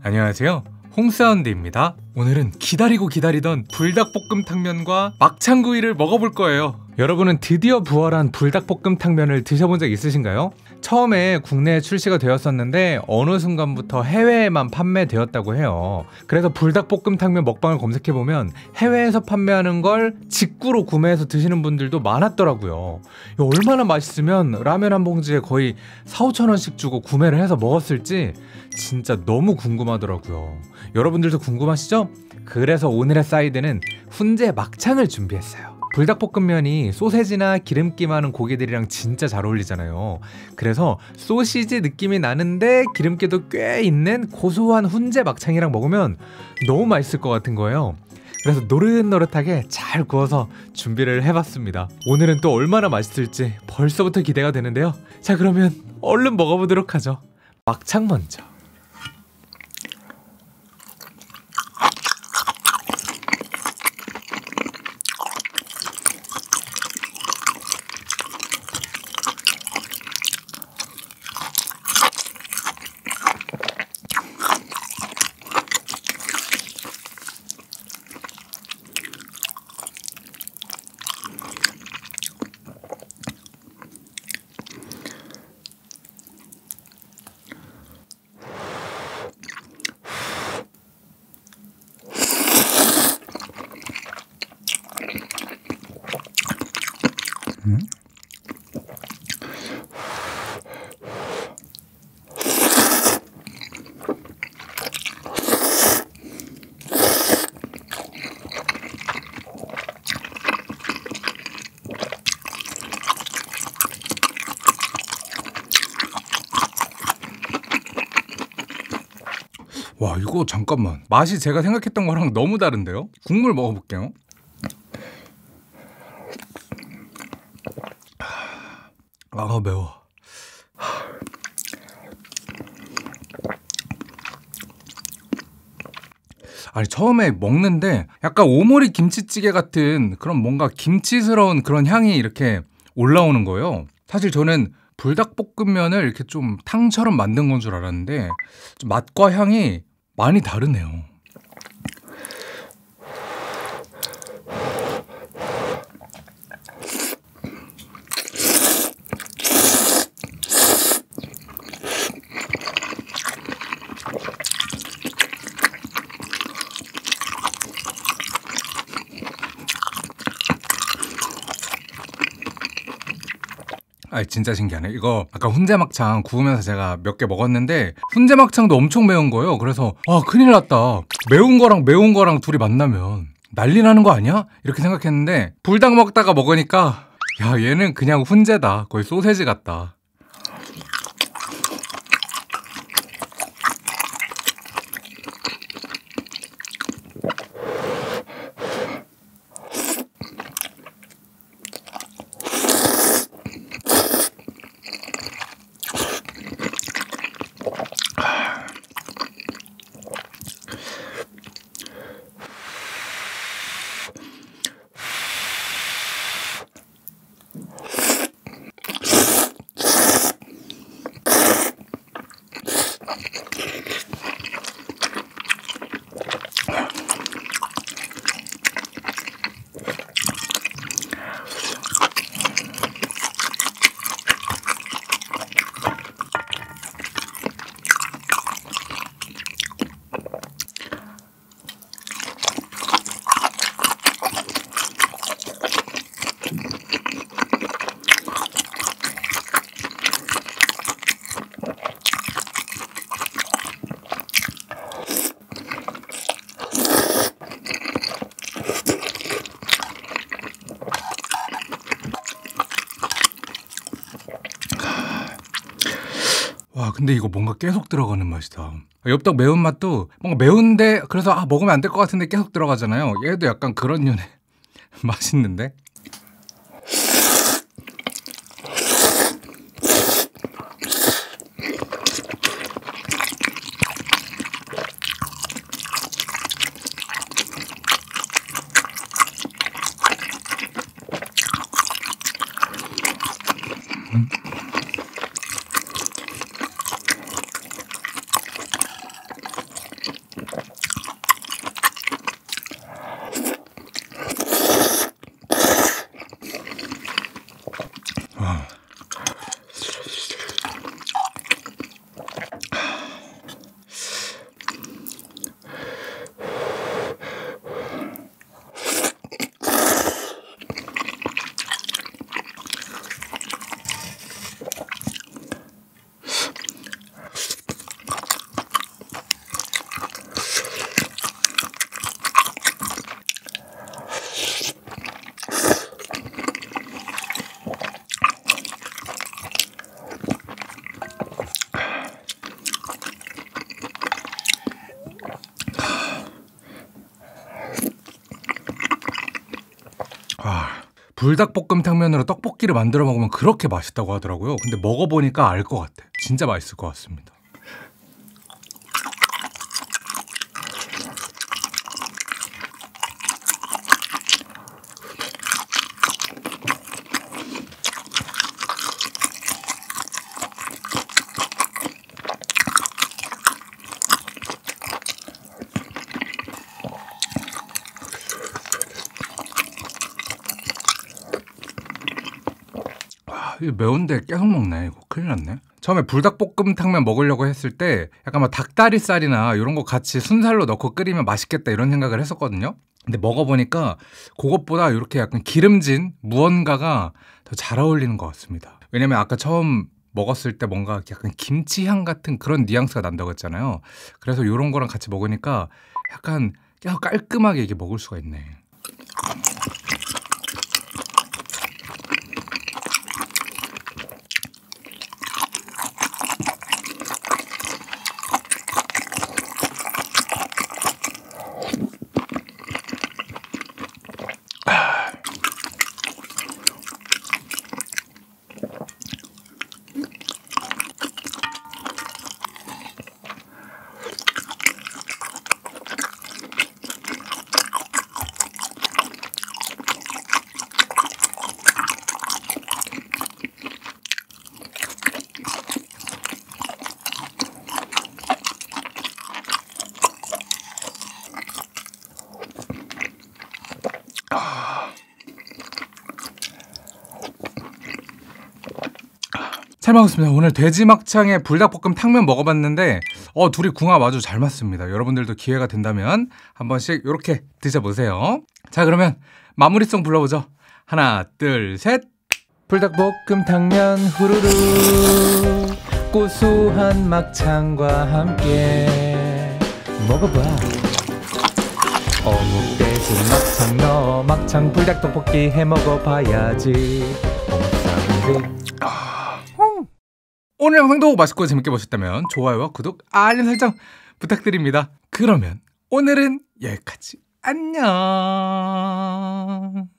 안녕하세요, 홍사운드입니다. 오늘은 기다리고 기다리던 불닭볶음탕면과 막창구이를 먹어볼 거예요. 여러분은 드디어 부활한 불닭볶음탕면을 드셔본 적 있으신가요? 처음에 국내에 출시가 되었었는데 어느 순간부터 해외에만 판매되었다고 해요. 그래서 불닭볶음탕면 먹방을 검색해보면 해외에서 판매하는 걸 직구로 구매해서 드시는 분들도 많았더라고요. 얼마나 맛있으면 라면 한 봉지에 거의 4~5천원씩 주고 구매를 해서 먹었을지 진짜 너무 궁금하더라고요. 여러분들도 궁금하시죠? 그래서 오늘의 사이드는 훈제 막창을 준비했어요. 불닭볶음면이 소세지나 기름기 많은 고기들이랑 진짜 잘 어울리잖아요. 그래서 소시지 느낌이 나는데 기름기도 꽤 있는 고소한 훈제 막창이랑 먹으면 너무 맛있을 것 같은 거예요. 그래서 노릇노릇하게 잘 구워서 준비를 해봤습니다. 오늘은 또 얼마나 맛있을지 벌써부터 기대가 되는데요. 자, 그러면 얼른 먹어보도록 하죠. 막창 먼저. 와, 이거 잠깐만, 맛이 제가 생각했던 거랑 너무 다른데요? 국물 먹어볼게요. 아, 매워. 아니, 처음에 먹는데 약간 오모리 김치찌개 같은 그런 뭔가 김치스러운 그런 향이 이렇게 올라오는 거예요. 사실 저는 불닭볶음면을 이렇게 좀 탕처럼 만든 건 줄 알았는데 좀 맛과 향이 많이 다르네요. 아, 진짜 신기하네. 이거 아까 훈제막창 구우면서 제가 몇 개 먹었는데 훈제막창도 엄청 매운 거예요. 그래서 아, 큰일 났다, 매운 거랑 둘이 만나면 난리 나는 거 아니야? 이렇게 생각했는데 불닭 먹다가 먹으니까 야, 얘는 그냥 훈제다. 거의 소세지 같다. 와, 근데 이거 뭔가 계속 들어가는 맛이다. 엽떡 매운맛도 뭔가 매운데 그래서 아, 먹으면 안 될 것 같은데 계속 들어가잖아요. 얘도 약간 그런 류의 맛있는데? 불닭볶음탕면으로 떡볶이를 만들어 먹으면 그렇게 맛있다고 하더라고요. 근데 먹어보니까 알 것 같아. 진짜 맛있을 것 같습니다. 이거 매운데 계속 먹네. 이거 큰일 났네. 처음에 불닭볶음탕면 먹으려고 했을 때 약간 막 닭다리살이나 이런 거 같이 순살로 넣고 끓이면 맛있겠다 이런 생각을 했었거든요. 근데 먹어보니까 그것보다 이렇게 약간 기름진 무언가가 더 잘 어울리는 것 같습니다. 왜냐면 아까 처음 먹었을 때 뭔가 약간 김치향 같은 그런 뉘앙스가 난다고 했잖아요. 그래서 이런 거랑 같이 먹으니까 약간 깔끔하게 이게 먹을 수가 있네. 잘 먹었습니다. 오늘 돼지막창에 불닭볶음 탕면 먹어봤는데 둘이 궁합 아주 잘 맞습니다. 여러분들도 기회가 된다면 한 번씩 이렇게 드셔보세요. 자, 그러면 마무리송 불러보죠. 하나, 둘, 셋. 불닭볶음 탕면 후루루 고소한 막창과 함께 먹어봐. 어묵 대신 막창 넣어 막창 불닭떡볶이 해먹어봐야지. 오늘 영상도 맛있고 재밌게 보셨다면 좋아요와 구독, 알림 설정 부탁드립니다. 그러면 오늘은 여기까지. 안녕.